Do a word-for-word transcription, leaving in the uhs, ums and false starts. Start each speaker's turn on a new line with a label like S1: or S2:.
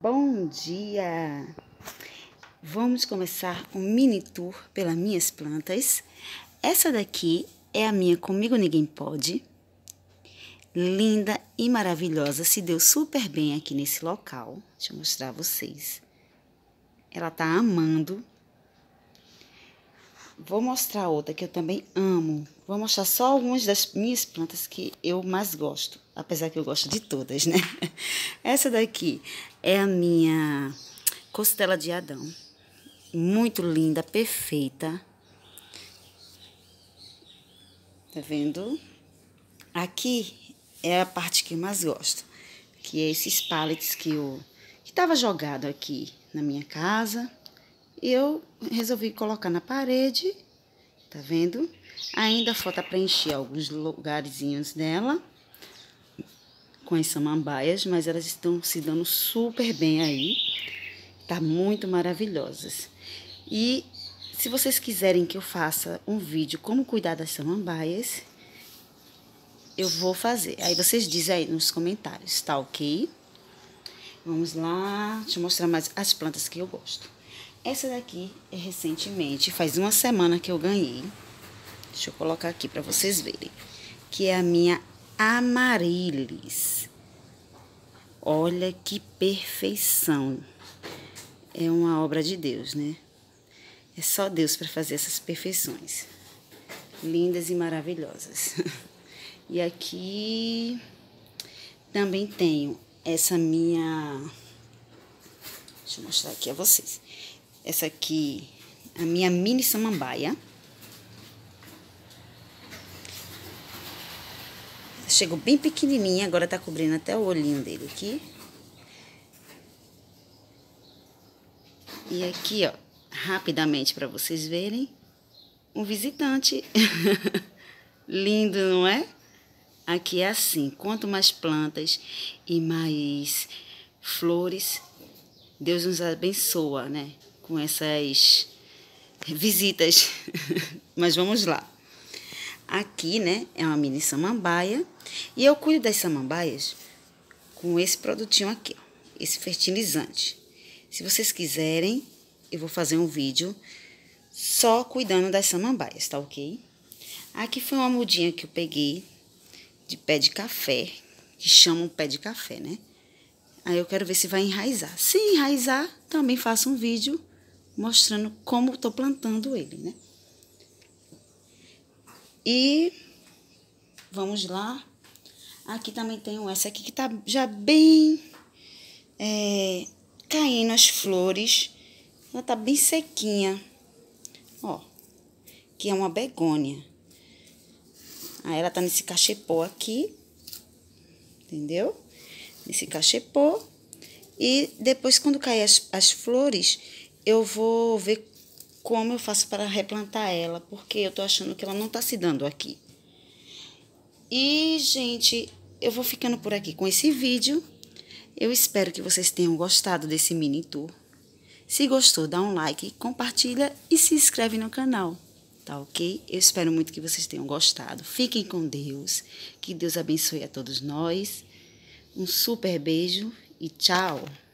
S1: Bom dia! Vamos começar um mini tour pelas minhas plantas. Essa daqui é a minha Comigo Ninguém Pode. Linda e maravilhosa, se deu super bem aqui nesse local. Deixa eu mostrar a vocês. Ela tá amando. Vou mostrar outra que eu também amo. Vou mostrar só algumas das minhas plantas que eu mais gosto. Apesar que eu gosto de todas, né? Essa daqui é a minha costela de Adão. Muito linda, perfeita. Tá vendo? Aqui é a parte que eu mais gosto. Que é esses pallets que eu... que tava jogado aqui na minha casa. E eu resolvi colocar na parede, tá vendo? Ainda falta preencher alguns lugarzinhos dela com as samambaias, mas elas estão se dando super bem aí. Tá muito maravilhosas. E se vocês quiserem que eu faça um vídeo como cuidar das samambaias, eu vou fazer. Aí vocês dizem aí nos comentários, tá ok? Vamos lá, deixa eu mostrar mais as plantas que eu gosto. Essa daqui é recentemente, faz uma semana que eu ganhei. Deixa eu colocar aqui para vocês verem. Que é a minha Amaryllis. Olha que perfeição. É uma obra de Deus, né? É só Deus para fazer essas perfeições. Lindas e maravilhosas. E aqui também tenho essa minha... Deixa eu mostrar aqui a vocês. Essa aqui, a minha mini samambaia. Chegou bem pequenininha, agora tá cobrindo até o olhinho dele aqui. E aqui, ó, rapidamente para vocês verem, um visitante. Lindo, não é? Aqui é assim, quanto mais plantas e mais flores, Deus nos abençoa, né? Com essas visitas. Mas vamos lá. Aqui, né, é uma mini samambaia. E eu cuido das samambaias com esse produtinho aqui, ó, esse fertilizante. Se vocês quiserem, eu vou fazer um vídeo só cuidando das samambaias, tá ok? Aqui foi uma mudinha que eu peguei de pé de café, que chamam pé de café, né? Aí eu quero ver se vai enraizar. Se enraizar, também faço um vídeo mostrando como eu tô plantando ele, né? E vamos lá. Aqui também tenho essa aqui que tá já bem é, caindo as flores. Ela tá bem sequinha. Ó, que é uma begônia. Aí ela tá nesse cachepô aqui, entendeu? Nesse cachepô. E depois, quando cair as, as flores, eu vou ver como eu faço para replantar ela, porque eu tô achando que ela não tá se dando aqui. E, gente, eu vou ficando por aqui com esse vídeo. Eu espero que vocês tenham gostado desse mini tour. Se gostou, dá um like, compartilha e se inscreve no canal, tá ok? Eu espero muito que vocês tenham gostado. Fiquem com Deus, que Deus abençoe a todos nós. Um super beijo e tchau!